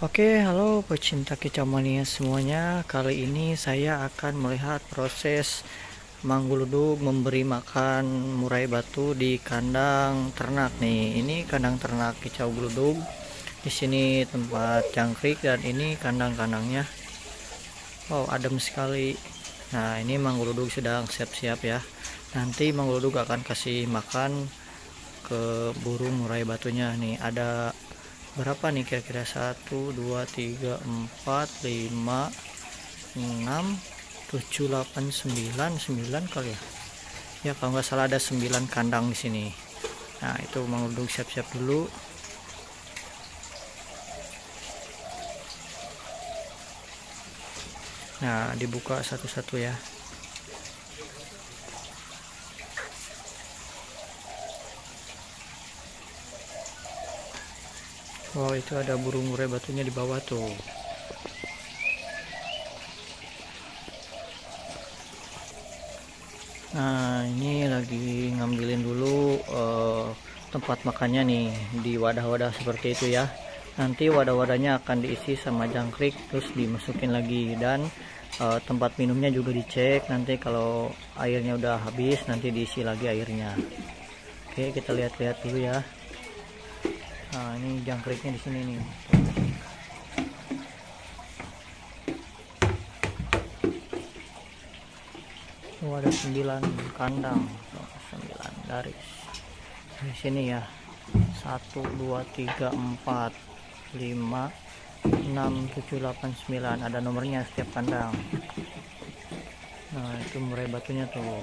Oke, halo pecinta kicau mania semuanya. Kali ini saya akan melihat proses mangguludug memberi makan murai batu di kandang ternak nih. Ini kandang ternak kicau geludug. Di sini tempat jangkrik dan ini kandang-kandangnya. Wow, adem sekali. Nah, ini mangguludug sedang siap-siap ya. Nanti mangguludug akan kasih makan ke burung murai batunya nih. Ada berapa nih kira-kira? 1 2 3 4 5 6 7 8 9 9 kali ya. Ya kalau nggak salah ada 9 kandang di sini. Nah, itu mangguludug siap-siap dulu. Nah, dibuka satu-satu ya. Wow, itu ada burung murai batunya di bawah tuh. Nah, ini lagi ngambilin dulu tempat makannya nih di wadah-wadah seperti itu ya. Nanti wadah-wadahnya akan diisi sama jangkrik terus dimasukin lagi, dan tempat minumnya juga dicek. Nanti kalau airnya udah habis nanti diisi lagi airnya. Oke, kita lihat-lihat dulu ya. Nah, ini jangkriknya di sini nih. Oh, ada 9 kandang, 9 dari sini ya. 1 2 3 4 5 6 7 8 9, ada nomornya setiap kandang. Nah, itu murai batunya tuh.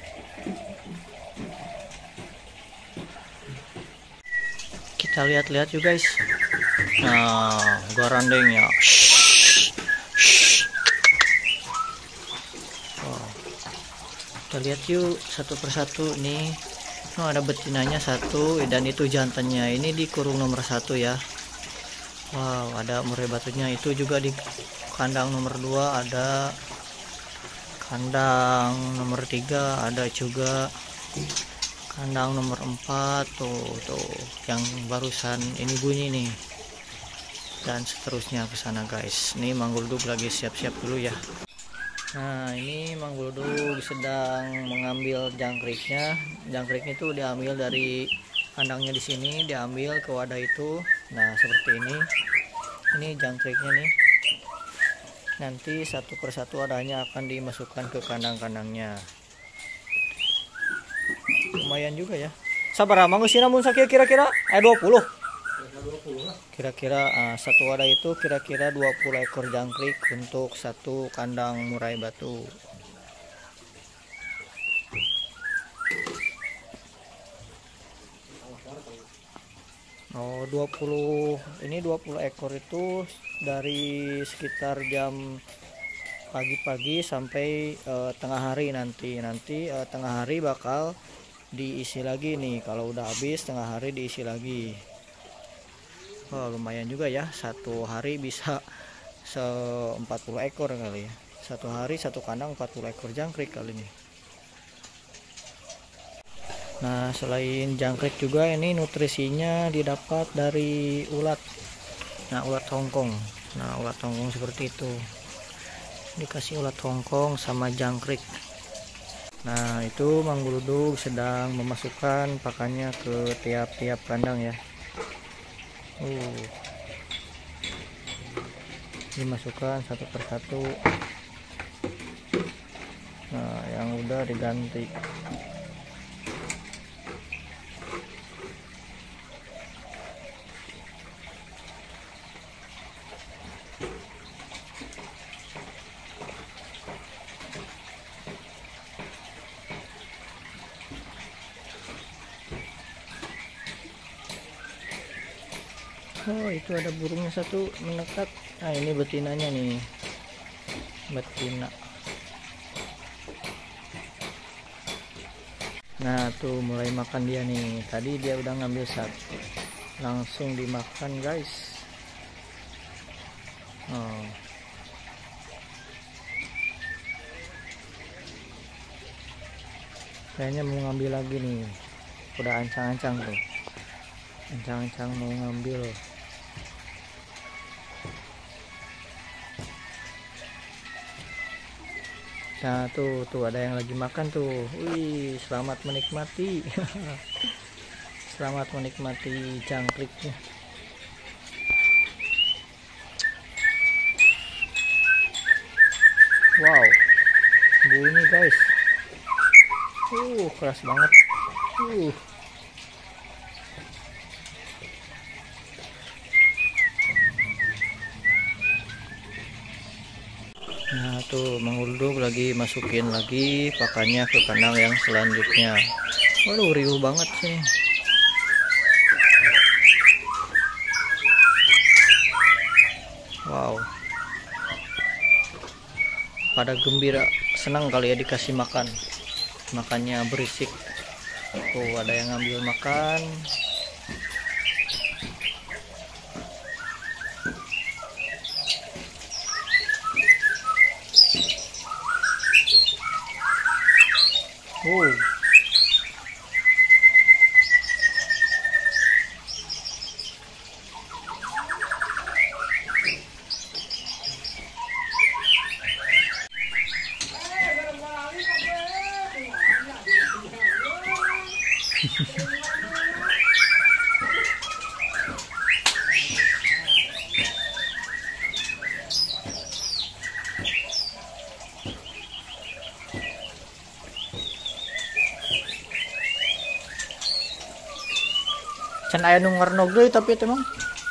Kita lihat-lihat yuk guys. Nah, gua randeng ya. Wow. Kita lihat yuk satu persatu nih. Oh, ada betinanya satu dan itu jantannya. Ini di kurung nomor 1 ya. Wow, ada murai batunya. Itu juga di kandang nomor 2 ada, kandang nomor 3 ada juga, kandang nomor 4 tuh yang barusan ini bunyi nih, dan seterusnya ke sana guys. Ini mangguludug lagi siap-siap dulu ya. Nah, ini mangguludug sedang mengambil jangkriknya. Jangkriknya itu diambil dari kandangnya di sini, diambil ke wadah itu. Nah, seperti ini. Ini jangkriknya nih. Nanti satu persatu wadahnya akan dimasukkan ke kandang-kandangnya. Lumayan juga ya. Sabar mangusina mun sakit kira-kira 20. Kira-kira satu wadah itu kira-kira 20 ekor jangkrik untuk satu kandang murai batu. Oh, 20 ini 20 ekor itu dari sekitar jam pagi-pagi sampai tengah hari nanti. Tengah hari bakal diisi lagi nih. Kalau udah habis tengah hari diisi lagi. Oh, lumayan juga ya, satu hari bisa 40 ekor kali ya. Satu hari satu kandang 40 ekor jangkrik kali ini. Nah, selain jangkrik juga ini nutrisinya didapat dari ulat. Nah, ulat Hongkong. Nah, ulat Hongkong seperti itu. Dikasih ulat Hongkong sama jangkrik. Nah, itu mangguludug sedang memasukkan pakannya ke tiap-tiap kandang ya. Dimasukkan satu persatu. Nah, yang udah diganti. Oh, itu ada burungnya satu mendekat. Nah, ini betinanya nih, betina. Nah, tuh mulai makan dia nih. Tadi dia udah ngambil satu, langsung dimakan guys. Oh, kayaknya mau ngambil lagi nih. Udah ancang-ancang tuh, ancang-ancang mau ngambil. Nah tuh ada yang lagi makan tuh. Wih, selamat menikmati. Selamat menikmati jangkriknya. Wow, bunyi guys. Keras banget. uh Nah tuh Mang Ulduk lagi masukin lagi pakannya ke kandang yang selanjutnya. Waduh, riuh banget sih. Wow, pada gembira, senang kali ya dikasih makan. Makannya berisik. Tuh ada yang ngambil makan. Can aya nu ngarnog deui tapi teh Mang.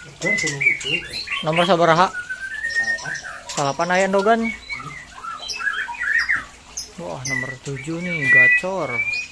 Nomor sabaraha? Salapan aya endogan. Wah, nomor 7 nih, gacor.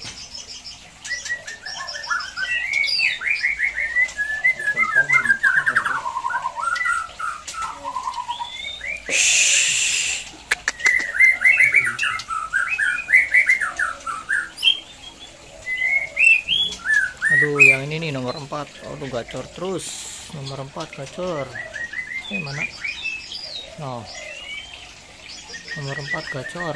Aduh, yang ini nih nomor 4. Aduh, gacor terus. Nomor 4 gacor. Mana? Oh. Nomor 4 gacor.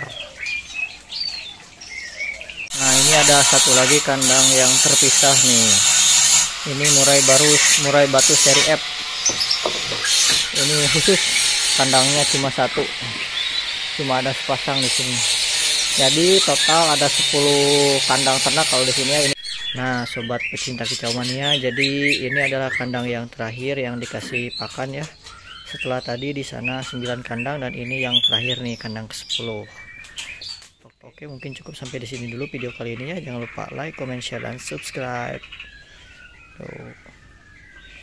Nah, ini ada satu lagi kandang yang terpisah nih. Ini murai batu seri F. Ini khusus kandangnya cuma satu. Cuma ada sepasang di sini. Jadi total ada 10 kandang ternak kalau di sini ya ini. Nah, sobat pecinta kicau mania, jadi ini adalah kandang yang terakhir yang dikasih pakan ya. Setelah tadi di sana 9 kandang dan ini yang terakhir nih, kandang ke-10. Oke, mungkin cukup sampai di sini dulu video kali ini ya. Jangan lupa like, comment, share dan subscribe. Tuh.